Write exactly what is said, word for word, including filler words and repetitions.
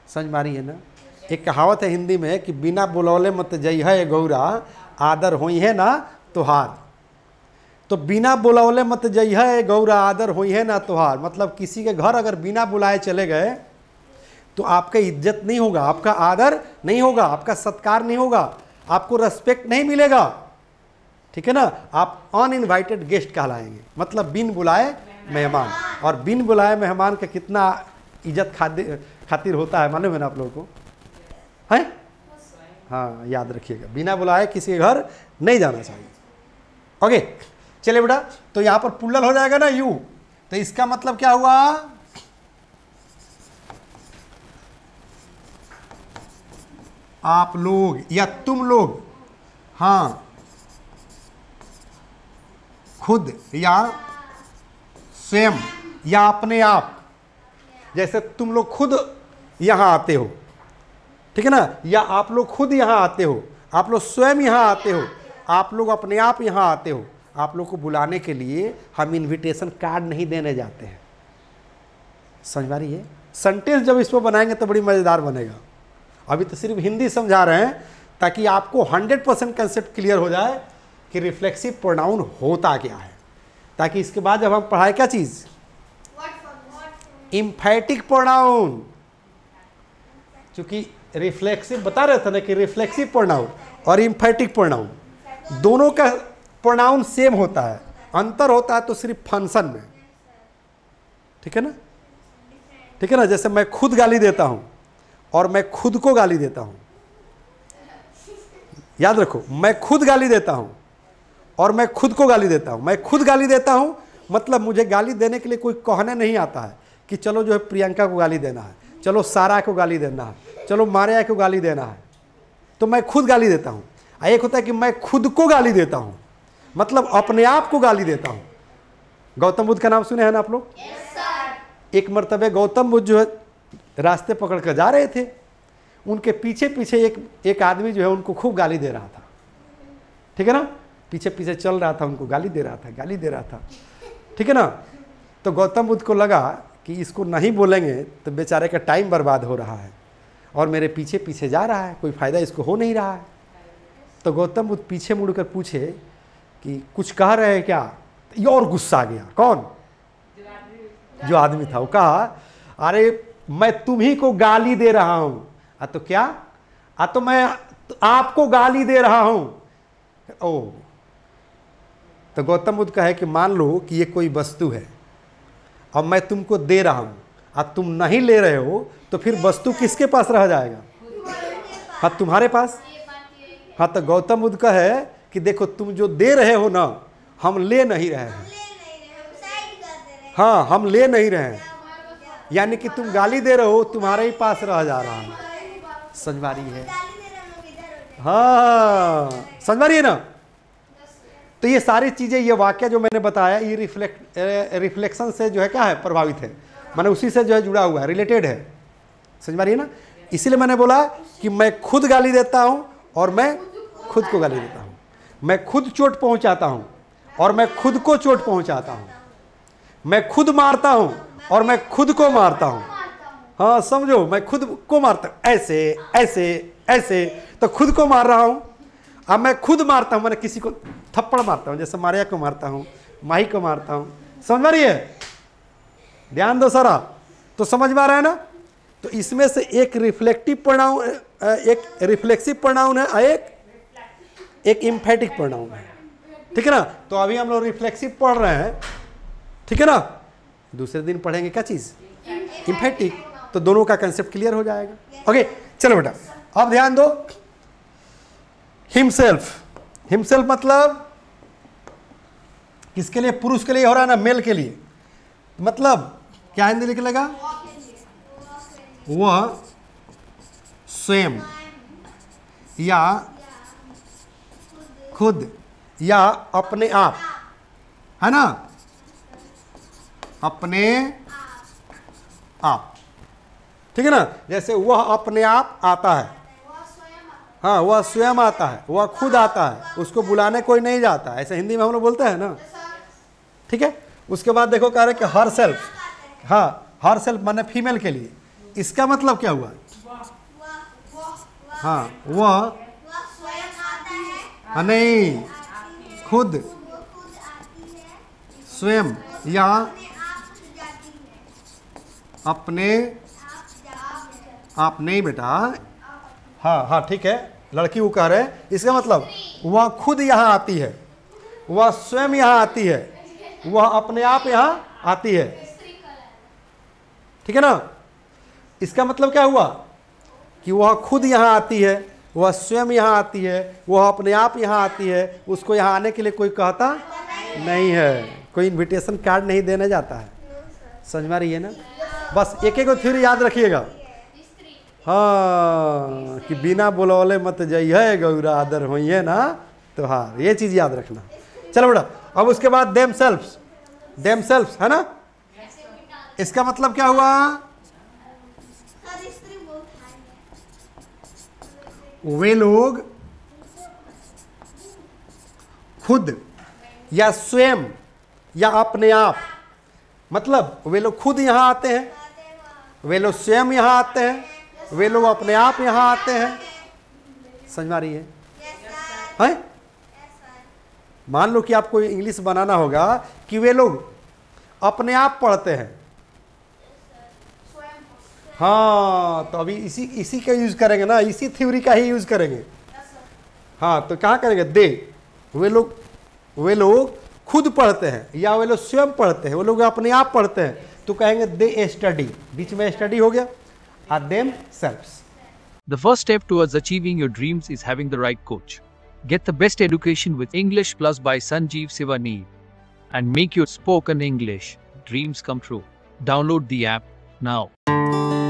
समझ में आ रही है ना। एक कहावत है हिंदी में कि बिना बुलौले मत जई है गौरा, आदर होई है ना तुहार। तो बिना बुलौले मत जई है गौरा, आदर होई है ना तुहार, मतलब किसी के घर अगर बिना बुलाए चले गए तो आपका इज्जत नहीं होगा, आपका आदर नहीं होगा, आपका सत्कार नहीं होगा, आपको रेस्पेक्ट नहीं मिलेगा, ठीक है ना। आप अनइनवाइटेड गेस्ट कहलाएंगे, मतलब बिन बुलाए मेहमान। और बिन बुलाए मेहमान का कितना इज्जत खातिर खातिर होता है मालूम है ना आप लोगों को, है? हाँ, याद रखिएगा, बिना बुलाए किसी के घर नहीं जाना चाहिए। ओके, चलिए बेटा, तो यहाँ पर पुल्लल हो जाएगा ना यू, तो इसका मतलब क्या हुआ? आप लोग या तुम लोग, हाँ, खुद या स्वयं या अपने आप, जैसे तुम लोग खुद यहाँ आते हो, ठीक है ना, या आप लोग खुद यहाँ आते हो, आप लोग स्वयं यहाँ आते हो, आप लोग अपने आप यहाँ आते हो। आप लोग को बुलाने के लिए हम इनविटेशन कार्ड नहीं देने जाते हैं, समझ में आ रही है। सेंटेंस जब इस पर बनाएंगे तो बड़ी मज़ेदार बनेगा। अभी तो सिर्फ हिंदी समझा रहे हैं ताकि आपको हंड्रेड परसेंट कंसेप्ट क्लियर हो जाए कि रिफ्लेक्सिव प्रोनाउन होता क्या है, ताकि इसके बाद जब हम पढ़ाए क्या चीज़, इम्फैटिक प्रोनाउन। क्योंकि रिफ्लेक्सिव बता रहे थे ना कि रिफ्लेक्सिव प्रोनाउन और इम्फैटिक प्रोनाउन दोनों का प्रोनाउन सेम होता है, अंतर होता है तो सिर्फ फंक्शन में, ठीक है ना, ठीक है ना। जैसे मैं खुद गाली देता हूं और मैं खुद को गाली देता हूं, याद रखो, मैं खुद गाली देता हूं और मैं खुद को गाली देता हूं। मैं खुद गाली देता हूं मतलब मुझे गाली देने के लिए कोई कहने नहीं आता है कि चलो जो है प्रियंका को गाली देना है, चलो सारा को गाली देना है, चलो मारिया को गाली देना है, तो मैं खुद गाली देता हूं। एक होता है कि मैं खुद को गाली देता हूं, मतलब अपने आप को गाली देता हूं। गौतम बुद्ध का नाम सुने हैं ना आप लोग? yes, एक मर्तबे गौतम बुद्ध जो है रास्ते पकड़ कर जा रहे थे, उनके पीछे पीछे एक एक आदमी जो है उनको खूब गाली दे रहा था, ठीक है ना, पीछे पीछे चल रहा था, उनको गाली दे रहा था, गाली दे रहा था, ठीक है ना। तो गौतम बुद्ध को लगा कि इसको नहीं बोलेंगे तो बेचारे का टाइम बर्बाद हो रहा है और मेरे पीछे पीछे जा रहा है, कोई फ़ायदा इसको हो नहीं रहा है। तो गौतम बुद्ध पीछे मुड़कर पूछे कि कुछ कह रहे हैं क्या? ये और गुस्सा आ गया। कौन? जो आदमी था। वो कहा, अरे मैं तुम्ही को गाली दे रहा हूं। आ तो क्या? आ तो मैं आपको गाली दे रहा हूं। ओ, तो गौतम बुद्ध कहे कि मान लो कि ये कोई वस्तु है और मैं तुमको दे रहा हूं, अब तुम नहीं ले रहे हो तो फिर वस्तु किसके पास रह जाएगा? हाँ, तुम्हारे पास। हाँ, तो गौतम बुद्ध कहे कि देखो तुम जो दे रहे हो ना, हम ले नहीं रहे हैं। हाँ, हम ले नहीं रहे हैं, यानी कि तुम गाली दे रहे हो, तुम्हारे ही पास रह जा रहा है। समझ आ रही है? हाँ, समझ आ रही है ना। तो ये सारी चीजें, ये वाक्य जो मैंने बताया, ये रिफ्लेक्ट रिफ्लेक्शन से जो है क्या है, प्रभावित है, माने उसी से जो है जुड़ा हुआ है, रिलेटेड है। समझ आ रही है ना। इसीलिए मैंने बोला कि मैं खुद गाली देता हूं और मैं खुद को गाली देता हूं, मैं खुद चोट पहुंचाता हूं और मैं खुद को चोट पहुंचाता हूं, मैं खुद मारता हूं और मैं खुद को मारता हूं। हाँ, समझो, मैं खुद को मारता हूं, ऐसे ऐसे ऐसे, तो खुद को मार रहा हूं। अब मैं खुद मारता हूं, मैंने किसी को थप्पड़ मारता हूं, जैसे मारिया को मारता हूं, माही को मारता हूं। समझ में आ रही है? ध्यान दो सारा। तो समझ में आ रहा है ना। तो इसमें से एक रिफ्लेक्टिव प्रोनाउन, एक रिफ्लेक्सिव प्रोनाउन है, एक एक इम्फेटिक प्रोनाउन है, ठीक है ना। तो अभी हम लोग रिफ्लेक्सिव पढ़ रहे हैं, ठीक है ना। दूसरे दिन पढ़ेंगे क्या चीज, इम्फेटिक। तो दोनों का कंसेप्ट क्लियर हो जाएगा। ओके, चलो बेटा, अब ध्यान दो। हिमसेल्फ, हिमसेल्फ मतलब किसके लिए? पुरुष के लिए हो रहा है ना, मेल के लिए। मतलब क्या हिंदी निकलेगा? वह स्वयं या खुद या अपने आप, है ना, अपने आप, ठीक है ना। जैसे वह अपने आप आता है, हाँ, वह स्वयं आता है, वह खुद आता है, उसको बुलाने कोई नहीं जाता, ऐसे हिंदी में हम लोग बोलते हैं ना, ठीक है। उसके बाद देखो कह रहे कि हर सेल्फ, हाँ, हर सेल्फ माने फीमेल के लिए। इसका मतलब क्या हुआ? हाँ वह हाँ, नहीं, खुद स्वयं या अपने आप नहीं बेटा, हाँ हाँ ठीक है, लड़की वो कह रहे हैं, इसका मतलब वह खुद यहाँ आती है, वह स्वयं यहाँ आती है, वह अपने आप यहाँ आती है, ठीक है ना। इसका मतलब क्या हुआ कि वह खुद यहाँ आती है, वह स्वयं यहाँ आती है, वह अपने आप यहाँ आती है, उसको यहाँ आने के लिए कोई कहता नहीं है, कोई इनविटेशन कार्ड नहीं देने जाता है। समझ में आ रही है ना। बस एक एक थ्योरी याद रखिएगा, हाँ, कि बिना बुलौले मत जाइए गौरा आदर होइए ना, तो हाँ ये चीज़ याद रखना। चलो बेटा, अब उसके बाद देम सेल्फ्स, देम सेल्फ्स है ना, इसका मतलब क्या हुआ, वे लोग खुद या स्वयं या अपने आप, मतलब वे लोग खुद यहाँ आते हैं, वे लोग स्वयं यहाँ आते हैं, वे लोग अपने आप यहाँ आते हैं। समझ में आ रही है, हैं? मान लो कि आपको इंग्लिश बनाना होगा कि वे लोग अपने आप पढ़ते हैं, हाँ, तो अभी इसी इसी का यूज करेंगे ना, इसी थ्योरी का ही यूज करेंगे। हाँ, तो कहाँ करेंगे, दे, वे लोग वे लोग खुद पढ़ते हैं या वे लोग स्वयं पढ़ते हैं, वो लोग अपने आप पढ़ते हैं, तो कहेंगे दे स्टडी, बीच में स्टडी हो गया, और themselves. The first step towards achieving your dreams is having the right coach. Get the best education with English Plus by Sanjeev Sivaneer and make your spoken English dreams come true. Download the app now.